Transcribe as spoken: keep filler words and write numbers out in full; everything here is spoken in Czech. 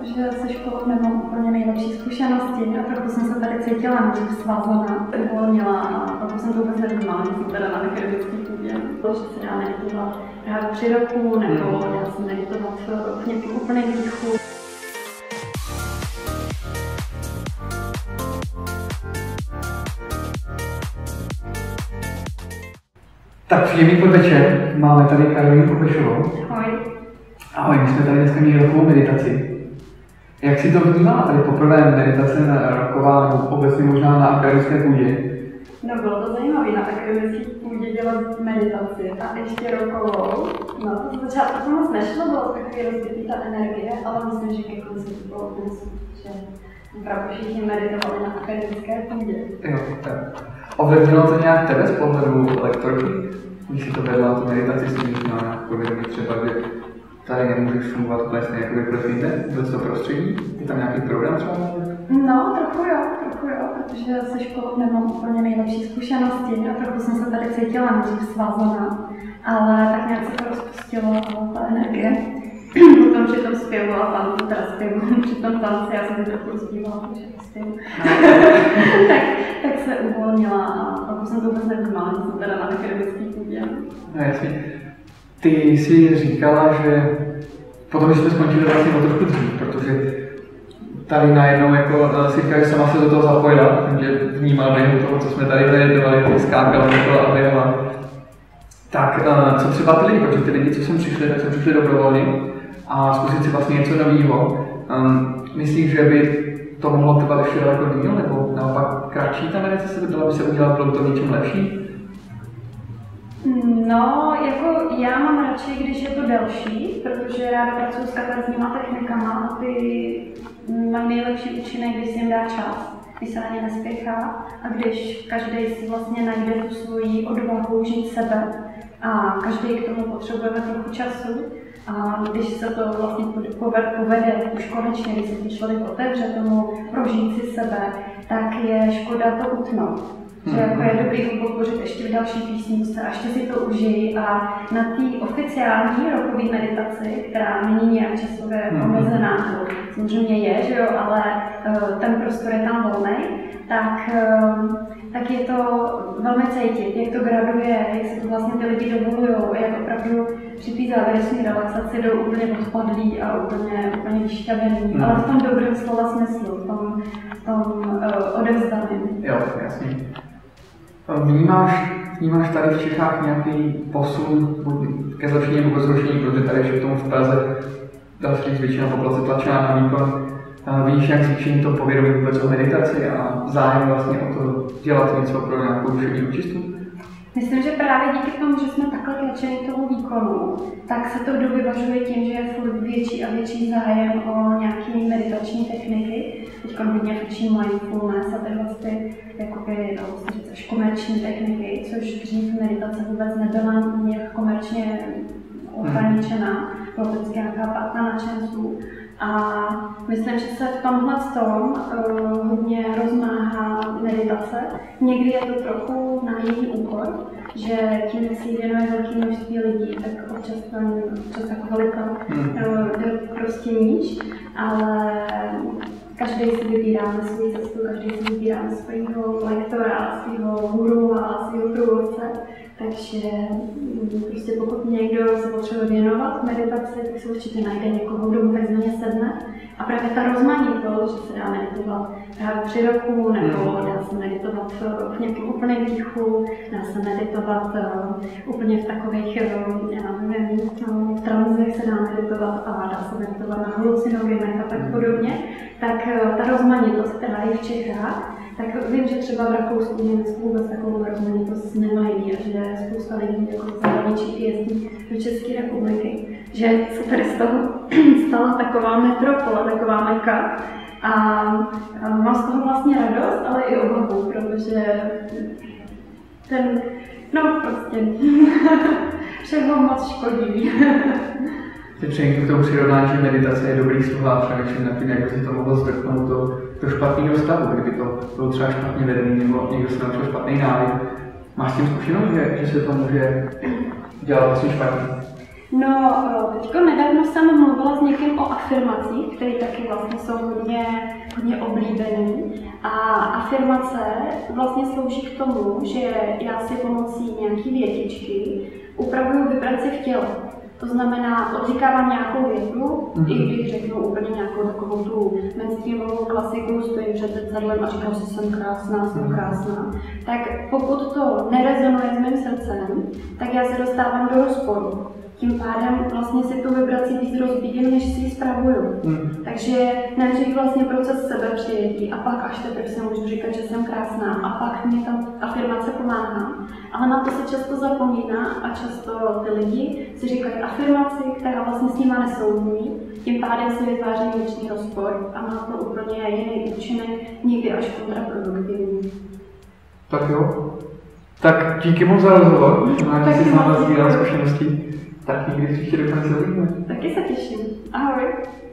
protože se školou nemám úplně nejlepší zkušenosti a trochu jsem se tady cítila nejdřív svázaná, uvolnila a pokud jsem to vůbec nevnímala, že jsem teda na akademický půdě. To, že se dá meditovat právě tři roku, nebo já jsem meditovat v nějakém úplném tichu. Tak příjemný podvečer, máme tady Karolínu Kopešovou. Ahoj. Ahoj, my jsme tady dneska měli rokovou meditaci. Jak si to vnímala tady poprvé meditace na roková, nebo obecně možná na akademické půdě? No bylo to zajímavé na akademické půdě dělat meditaci a ještě rokovou. No to z začátku to moc nešlo, bylo takový rozbitý ta energie, ale myslím, že ke konci to bylo plus, že opravdu všichni meditovali na akademické půdě. Jo, tak. Ovlivnilo to nějak tebe z pohledu lektorky? Když si to vedla tu meditaci, si měla nějakou vědomí třeba, že tady nemůžeš fungovat úplně stejně jako kdekoliv jinde, vůbec to prostředí? Je tam nějaký program třeba? No, trochu jo, trochu jo, protože se školou nemám úplně nejlepší zkušenosti a trochu jsem se tady cítila nejdřív svázaná, ale tak nějak se to rozpustilo ta energie. Potom při tom zpěvu a tanci, teda zpěvu, při tom tanci, já jsem si trochu rozpívala, protože zpěvu, tak, tak se uvolnila a pokud jsem to vůbec nevnímala, že jsem teda na akademický půdě. No jasně. Ty jsi říkala, že potom, že jsme skončili vlastně o trošku dřív, protože tady najednou jako si říkala, že sama se do toho zapojila, že vnímala během toho, co jsme tady meditovali, skákala okolo a běhala. Tak co třeba ty lidi, protože ty lidi, co sem přišli, tak sem přišli dobrovolně a zkusit si vlastně něco nového. Um, myslíš, že by to mohlo trvat ještě daleko díl, nebo naopak kratší ta meditace by dala by se udělat, bylo to něčem lepší? No, jako já mám radši, když je to delší, protože ráda pracuji s katarzníma technikama a ty mají nejlepší účinek, když si jim dá čas, když se na ně nespěchá a když každý si vlastně najde tu svoji odvahu žít sebe a každý k tomu potřebujeme trochu času. A když se to vlastně povede už konečně, když se ten člověk otevře tomu prožít si sebe, tak je škoda to utnout. Že jako je dobrý podpořit ještě v další písničce a ještě si to užij a na té oficiální rokové meditaci, která není nějak časově omezená, to samozřejmě je, že jo, ale uh, ten prostor je tam volný, tak, uh, tak je to velmi cítit, jak to graduje, jak se to vlastně ty lidi dovolujou, jak opravdu při té závěrečné relaxaci jdou úplně odpadlí a úplně, úplně vyšťavený, mm. ale v tom dobrém slova smyslu, v tom, v tom uh, odevzdaném. Jo, jasně. Vnímáš, vnímáš tady v Čechách nějaký posun ke zlepšení nebo ke zrušení, protože tady ještě k tomu v Praze dá se říct většina populace tlačená na výkon. Vidíš nějak zvýšení toho povědomí vůbec o meditaci a zájem vlastně o to dělat něco pro nějakou duševní očistu? Myslím, že právě díky tomu, že jsme takhle tlačeni tomu výkonu, tak se to dovyvažuje tím, že je furt větší a větší zájem o nějaké meditační techniky. Teď hodně učím mindfulness a tyhle ty, jakoby, dalo se říct, až komerční techniky, což dřív meditace vůbec nebyla nějak komerčně ohraničená, bylo to vždycky nějaká parta nadšenců. A myslím, že se v tomhle tom uh, hodně rozmáhá meditace. Někdy je to trochu na její úkor, že tím, jak si věnuje velké množství lidí, tak občas, občas tak velika uh, jde prostě níž, ale každý si vybíráme svou cestu, každý si vybíráme svého lektora, svého guru a svého průvodce. Takže prostě pokud někdo se potřebuje věnovat meditaci, tak se určitě najde někoho, kdo mu takzvaně sedne. A právě ta rozmanitost, že se dá meditovat právě tři roku, nebo dá se meditovat v nějakém úplném tichu, dá se meditovat uh, úplně v takových, uh, já nevím, v tranzech se dá meditovat a dá se meditovat na halucinogenech a tak podobně. Tak uh, ta rozmanitost, která je v Čechách, tak vím, že třeba v Rakousku, Německu vůbec takovou rozmanitost nemají a že spousta lidí jako zahraničí jezdí do České republiky, že se tady z toho stala taková metropola, taková meka a, a mám z toho vlastně radost, ale i obavu, protože ten, no prostě, všeho moc škodí. Ty přeji k tomu přirovnání, že meditace je dobrý sluha, přemýšlím nad tím, jak by si to mohlo zvrchnout do, do špatného stavu, kdyby to bylo třeba špatně vedený nebo někdo se naučil špatný návyk. Máš s tím zkušenost, že, že se to může dělat vlastně špatně? No, teďko nedávno jsem mluvila s někým o afirmacích, které taky vlastně jsou hodně, hodně oblíbený. A afirmace vlastně slouží k tomu, že já si pomocí nějaký větičky upravuju vibraci v těle. To znamená, odříkávám nějakou větu, mm-hmm. i když řeknu úplně nějakou takovou tu mainstreamovou klasiku, stojím před zrcadlem a říkám si, jsem krásná, jsem krásná, tak pokud to nerezonuje s mým srdcem, tak já se dostávám do rozporu. Tím pádem vlastně si tu vibraci víc rozbídím, než si ji spravuju. Mm. Takže nejdřív vlastně proces sebepřijetí a pak až teprve si můžu říkat, že jsem krásná a pak mě ta afirmace pomáhá. Ale na to se často zapomíná a často ty lidi si říkají afirmaci, která vlastně s nima nesouzní. Tím pádem si vytváří vnitřní rozpor a má to úplně jiný účinek, někdy až kontraproduktivní. Tak jo. Tak díky moc za rozhovor, že jsi s námi sdílel zkušenosti. Tak někdy příště dokonce uvidíme. Taky se těším. Ahoj.